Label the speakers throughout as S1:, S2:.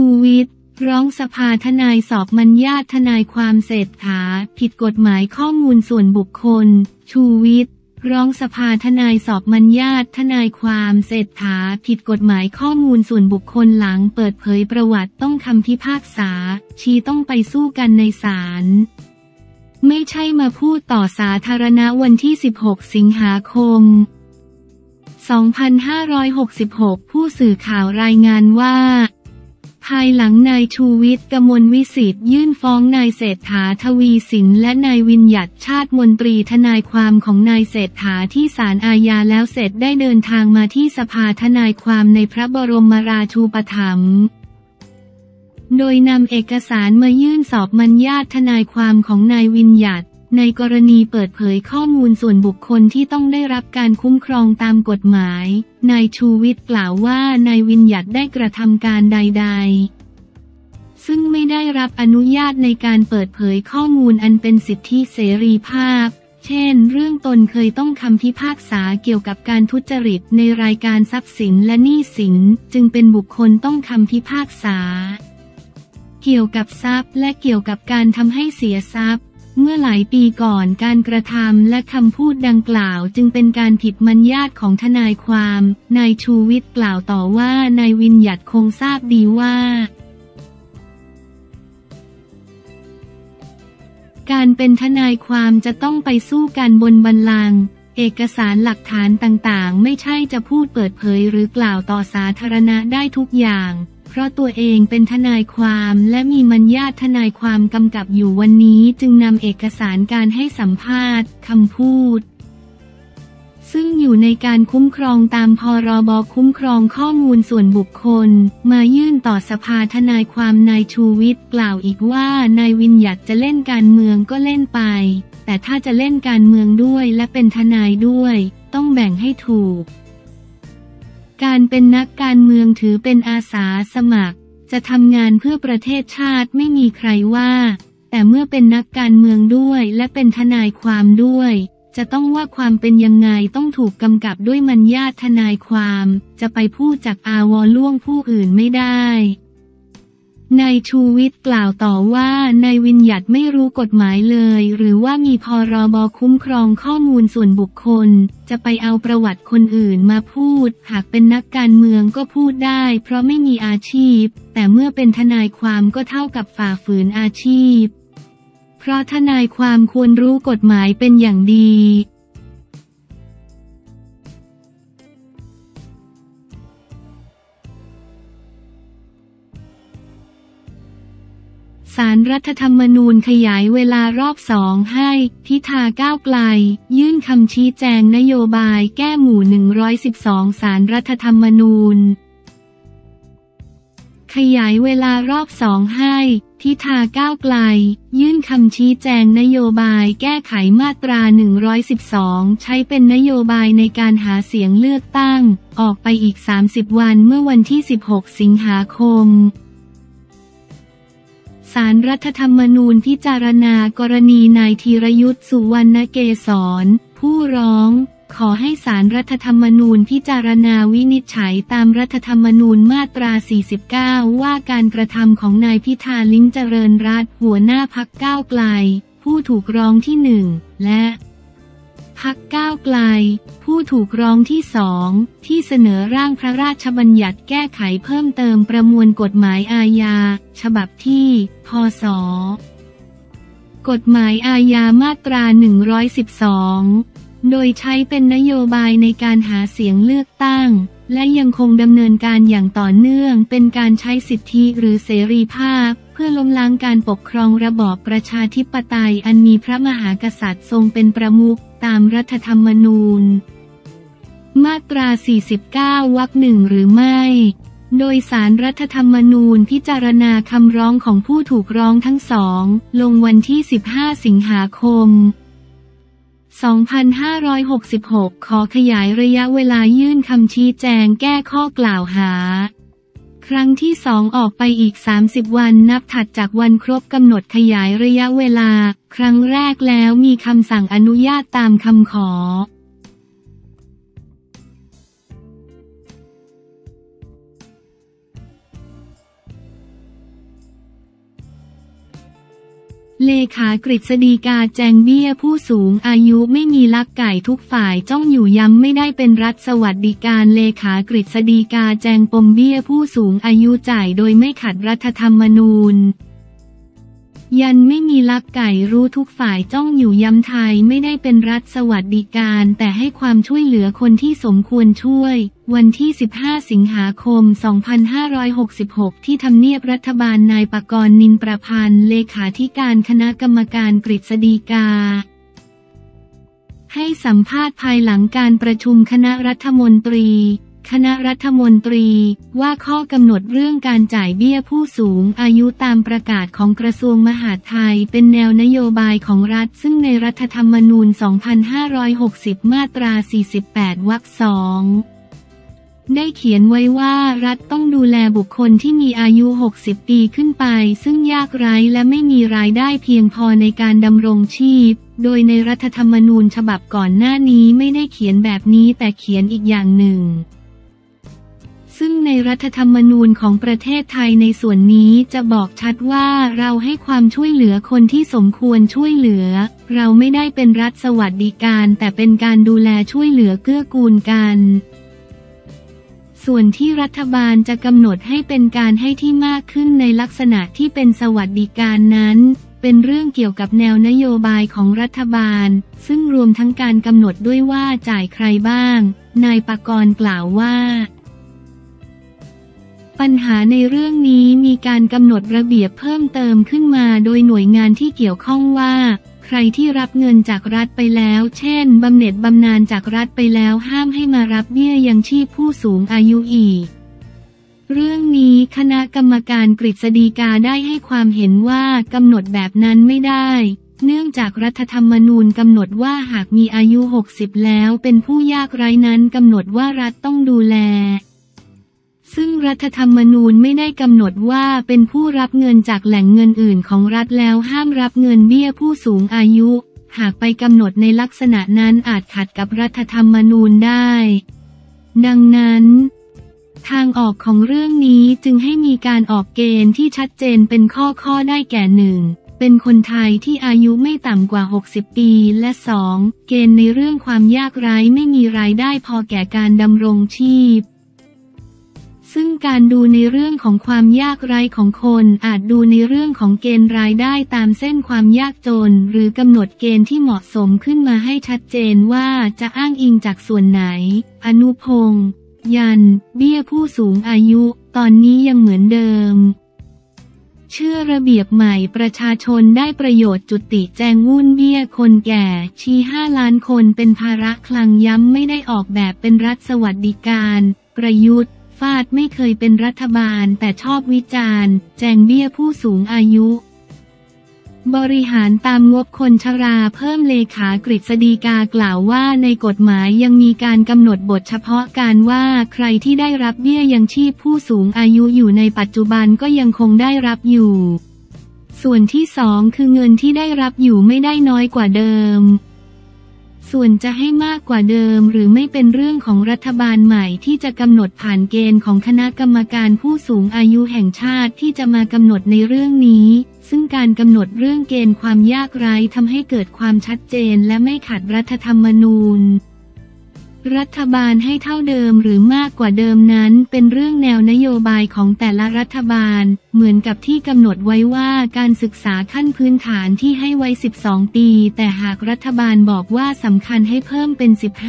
S1: ชูวิทย์ร้องสภาทนายสอบมัญญาติทนายความเศรษฐาผิดกฎหมายข้อมูลส่วนบุคคลชูวิทย์ร้องสภาทนายสอบมัญญาติทนายความเศรษฐาผิดกฎหมายข้อมูลส่วนบุคคลหลังเปิดเผยประวัติต้องคำพิพากษาชี้ต้องไปสู้กันในศาลไม่ใช่มาพูดต่อสาธารณะวันที่16 สิงหาคม 2566 ผู้สื่อข่าวรายงานว่าภายหลังนายชูวิทย์ กมลวิสิทธิ์ยื่นฟ้องนายเศรษฐาทวีสินและนายวิญญัติชาติมนตรีทนายความของนายเศรษฐาที่ศาลอาญาแล้วเสร็จได้เดินทางมาที่สภาทนายความในพระบรมราชูปถัมภ์โดยนำเอกสารมายื่นสอบมัญญาติทนายความของนายวิญญัติในกรณีเปิดเผยข้อมูลส่วนบุคคลที่ต้องได้รับการคุ้มครองตามกฎหมายนายชูวิทย์กล่าวว่านายวิญญัติได้กระทำการใดๆซึ่งไม่ได้รับอนุญาตในการเปิดเผยข้อมูลอันเป็นสิทธิเสรีภาพเช่นเรื่องตนเคยต้องคำพิพากษาเกี่ยวกับการทุจริตในรายการทรัพย์สินและหนี้สินจึงเป็นบุคคลต้องคำพิพากษาเกี่ยวกับทรัพย์และเกี่ยวกับการทำให้เสียทรัพย์เมื่อหลายปีก่อนการกระทำและคำพูดดังกล่าวจึงเป็นการผิดมัญญาติของทนายความนายชูวิทย์กล่าวต่อว่านายวิญญัติคงทราบดีว่าการเป็นทนายความจะต้องไปสู้กันบนบัลลังก์เอกสารหลักฐานต่างๆไม่ใช่จะพูดเปิดเผยหรือกล่าวต่อสาธารณะได้ทุกอย่างเพราะตัวเองเป็นทนายความและมีมัญญาติทนายความกำกับอยู่วันนี้จึงนำเอกสารการให้สัมภาษณ์คำพูดซึ่งอยู่ในการคุ้มครองตามพรบคุ้มครองข้อมูลส่วนบุคคลมายื่นต่อสภาทนายความนายชูวิทย์กล่าวอีกว่านายวิญญัติจะเล่นการเมืองก็เล่นไปแต่ถ้าจะเล่นการเมืองด้วยและเป็นทนายด้วยต้องแบ่งให้ถูกการเป็นนักการเมืองถือเป็นอาสาสมัครจะทำงานเพื่อประเทศชาติไม่มีใครว่าแต่เมื่อเป็นนักการเมืองด้วยและเป็นทนายความด้วยจะต้องว่าความเป็นยังไงต้องถูกกำกับด้วยมัญญาติทนายความจะไปพูดจากอาวรล่วงผู้อื่นไม่ได้นายชูวิทย์กล่าวต่อว่านายวิญญัติไม่รู้กฎหมายเลยหรือว่ามีพรบคุ้มครองข้อมูลส่วนบุคคลจะไปเอาประวัติคนอื่นมาพูดหากเป็นนักการเมืองก็พูดได้เพราะไม่มีอาชีพแต่เมื่อเป็นทนายความก็เท่ากับฝ่าฝืนอาชีพเพราะทนายความควรรู้กฎหมายเป็นอย่างดีศาลรัฐธรรมนูญขยายเวลารอบ2ให้พิธาก้าวไกลยื่นคำชี้แจงนโยบายแก้หมู่112ศาลรัฐธรรมนูญขยายเวลารอบ2ให้พิธาก้าวไกลยื่นคำชี้แจงนโยบายแก้ไขมาตรา112ใช้เป็นนโยบายในการหาเสียงเลือกตั้งออกไปอีก30วันเมื่อวันที่16 สิงหาคมศาลรัฐธรรมนูญพิจารณากรณีนายธีรยุทธ สุวรรณเกษรผู้ร้องขอให้ศาลรัฐธรรมนูญพิจารณาวินิจฉัยตามรัฐธรรมนูญมาตรา49ว่าการกระทำของนายพิธา ลิ้มเจริญรัตน์หัวหน้าพรรคก้าวไกลผู้ถูกร้องที่1และพรรคก้าวไกลผู้ถูกร้องที่2ที่เสนอร่างพระราชบัญญัติแก้ไขเพิ่มเติมประมวลกฎหมายอาญาฉบับที่พ.ศ.กฎหมายอาญามาตรา112โดยใช้เป็นนโยบายในการหาเสียงเลือกตั้งและยังคงดำเนินการอย่างต่อเนื่องเป็นการใช้สิทธิหรือเสรีภาพเพื่อล้มล้างการปกครองระบอบประชาธิปไตยอันมีพระมหากษัตริย์ทรงเป็นประมุขตามรัฐธรรมนูญมาตรา49วรรค1หรือไม่โดยศาลรัฐธรรมนูญพิจารณาคำร้องของผู้ถูกร้องทั้งสองลงวันที่15 สิงหาคม 2566 ขอขยายระยะเวลายื่นคำชี้แจงแก้ข้อกล่าวหาครั้งที่2ออกไปอีก30วันนับถัดจากวันครบกำหนดขยายระยะเวลาครั้งแรกแล้วมีคำสั่งอนุญาตตามคำขอเลขากฤษฎีกาแจงเบี้ยผู้สูงอายุไม่มีลักไก่ทุกฝ่ายจ้องอยู่ย้ำไม่ได้เป็นรัฐสวัสดิการเลขากฤษฎีกาแจงปมเบี้ยผู้สูงอายุจ่ายโดยไม่ขัดรัฐธรรมนูญยันไม่มีลักไก่รู้ทุกฝ่ายจ้องอยู่ย้ำไทยไม่ได้เป็นรัฐสวัสดิการแต่ให้ความช่วยเหลือคนที่สมควรช่วยวันที่ 15 สิงหาคม 2566 ที่ทำเนียบรัฐบาลนายปกรณ์ นินประพันธ์เลขาธิการคณะกรรมการกฤษฎีกาให้สัมภาษณ์ภายหลังการประชุมคณะรัฐมนตรีว่าข้อกำหนดเรื่องการจ่ายเบี้ยผู้สูงอายุตามประกาศของกระทรวงมหาดไทยเป็นแนวนโยบายของรัฐซึ่งในรัฐธรรมนูญ 2560 มาตรา 48 วรรค 2ได้เขียนไว้ว่ารัฐต้องดูแลบุคคลที่มีอายุ 60 ปีขึ้นไปซึ่งยากไร้และไม่มีรายได้เพียงพอในการดำรงชีพโดยในรัฐธรรมนูญฉบับก่อนหน้านี้ไม่ได้เขียนแบบนี้แต่เขียนอีกอย่างหนึ่งซึ่งในรัฐธรรมนูญของประเทศไทยในส่วนนี้จะบอกชัดว่าเราให้ความช่วยเหลือคนที่สมควรช่วยเหลือเราไม่ได้เป็นรัฐสวัสดิการแต่เป็นการดูแลช่วยเหลือเกื้อกูลกันส่วนที่รัฐบาลจะกำหนดให้เป็นการให้ที่มากขึ้นในลักษณะที่เป็นสวัสดิการนั้นเป็นเรื่องเกี่ยวกับแนวนโยบายของรัฐบาลซึ่งรวมทั้งการกำหนดด้วยว่าจ่ายใครบ้างนายปกรณ์กล่าวว่าปัญหาในเรื่องนี้มีการกำหนดระเบียบเพิ่มเติมขึ้นมาโดยหน่วยงานที่เกี่ยวข้องว่าใครที่รับเงินจากรัฐไปแล้วเช่นบำเหน็จบำนาญจากรัฐไปแล้วห้ามให้มารับเบี้ยยังชีพผู้สูงอายุอีกเรื่องนี้คณะกรรมการกฤษฎีกาได้ให้ความเห็นว่ากำหนดแบบนั้นไม่ได้เนื่องจากรัฐธรรมนูญกำหนดว่าหากมีอายุ 60 แล้วเป็นผู้ยากไร้นั้นกำหนดว่ารัฐต้องดูแลซึ่งรัฐธรรมนูญไม่ได้กำหนดว่าเป็นผู้รับเงินจากแหล่งเงินอื่นของรัฐแล้วห้ามรับเงินเบี้ยผู้สูงอายุหากไปกำหนดในลักษณะนั้นอาจขัดกับรัฐธรรมนูญได้ดังนั้นทางออกของเรื่องนี้จึงให้มีการออกเกณฑ์ที่ชัดเจนเป็นข้อได้แก่ 1. เป็นคนไทยที่อายุไม่ต่ำกว่า 60 ปีและ 2. เกณฑ์ในเรื่องความยากไร้ไม่มีรายได้พอแก่การดำรงชีพซึ่งการดูในเรื่องของความยากไร้ของคนอาจดูในเรื่องของเกณฑ์รายได้ตามเส้นความยากจนหรือกำหนดเกณฑ์ที่เหมาะสมขึ้นมาให้ชัดเจนว่าจะอ้างอิงจากส่วนไหนอนุพงษ์ยันเบี้ยผู้สูงอายุตอนนี้ยังเหมือนเดิมเชื่อระเบียบใหม่ประชาชนได้ประโยชน์จุติแจงวุ่นเบี้ยคนแก่ชี้5 ล้านคนเป็นภาระคลังย้ำไม่ได้ออกแบบเป็นรัฐสวัสดิการประยุทธ์ฟาดไม่เคยเป็นรัฐบาลแต่ชอบวิจารณ์แจงเบี้ยผู้สูงอายุบริหารตามงบคนชราเพิ่มเลขากฤษฎีกากล่าวว่าในกฎหมายยังมีการกำหนดบทเฉพาะการว่าใครที่ได้รับเบี้ยยังชีพผู้สูงอายุอยู่ในปัจจุบันก็ยังคงได้รับอยู่ส่วนที่ 2คือเงินที่ได้รับอยู่ไม่ได้น้อยกว่าเดิมส่วนจะให้มากกว่าเดิมหรือไม่เป็นเรื่องของรัฐบาลใหม่ที่จะกำหนดผ่านเกณฑ์ของคณะกรรมการผู้สูงอายุแห่งชาติที่จะมากำหนดในเรื่องนี้ซึ่งการกำหนดเรื่องเกณฑ์ความยากไร้ทำให้เกิดความชัดเจนและไม่ขัดรัฐธรรมนูญรัฐบาลให้เท่าเดิมหรือมากกว่าเดิมนั้นเป็นเรื่องแนวนโยบายของแต่ละรัฐบาลเหมือนกับที่กำหนดไว้ว่าการศึกษาขั้นพื้นฐานที่ให้ไว้12 ปีแต่หากรัฐบาลบอกว่าสำคัญให้เพิ่มเป็น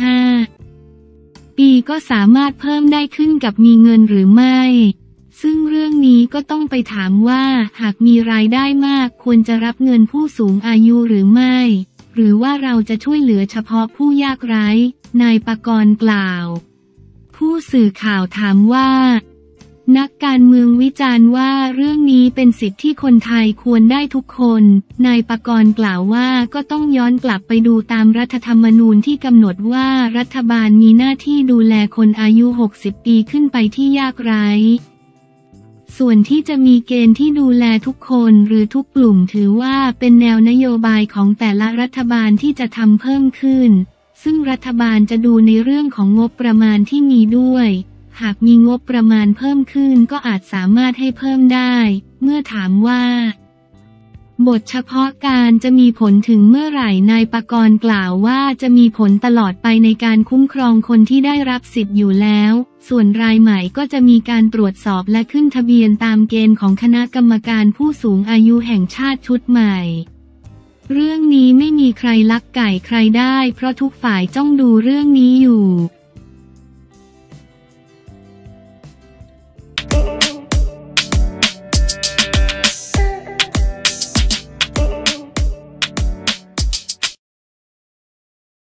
S1: 15 ปีก็สามารถเพิ่มได้ขึ้นกับมีเงินหรือไม่ซึ่งเรื่องนี้ก็ต้องไปถามว่าหากมีรายได้มากควรจะรับเงินผู้สูงอายุหรือไม่หรือว่าเราจะช่วยเหลือเฉพาะผู้ยากไร้นายปกรณ์กล่าวผู้สื่อข่าวถามว่านักการเมืองวิจารณ์ว่าเรื่องนี้เป็นสิทธิที่คนไทยควรได้ทุกคนนายปกรณ์กล่าวว่าก็ต้องย้อนกลับไปดูตามรัฐธรรมนูญที่กำหนดว่ารัฐบาลมีหน้าที่ดูแลคนอายุ 60 ปีขึ้นไปที่ยากไร้ส่วนที่จะมีเกณฑ์ที่ดูแลทุกคนหรือทุกกลุ่มถือว่าเป็นแนวนโยบายของแต่ละรัฐบาลที่จะทำเพิ่มขึ้นซึ่งรัฐบาลจะดูในเรื่องของงบประมาณที่มีด้วยหากมีงบประมาณเพิ่มขึ้นก็อาจสามารถให้เพิ่มได้เมื่อถามว่าบทเฉพาะการจะมีผลถึงเมื่อไหร่นายปกรณ์กล่าวว่าจะมีผลตลอดไปในการคุ้มครองคนที่ได้รับสิทธิ์อยู่แล้วส่วนรายใหม่ก็จะมีการตรวจสอบและขึ้นทะเบียนตามเกณฑ์ของคณะกรรมการผู้สูงอายุแห่งชาติชุดใหม่เรื่องนี้ไม่มีใครลักไก่ใครได้เพราะทุกฝ่ายจ้องดูเรื่องนี้อยู่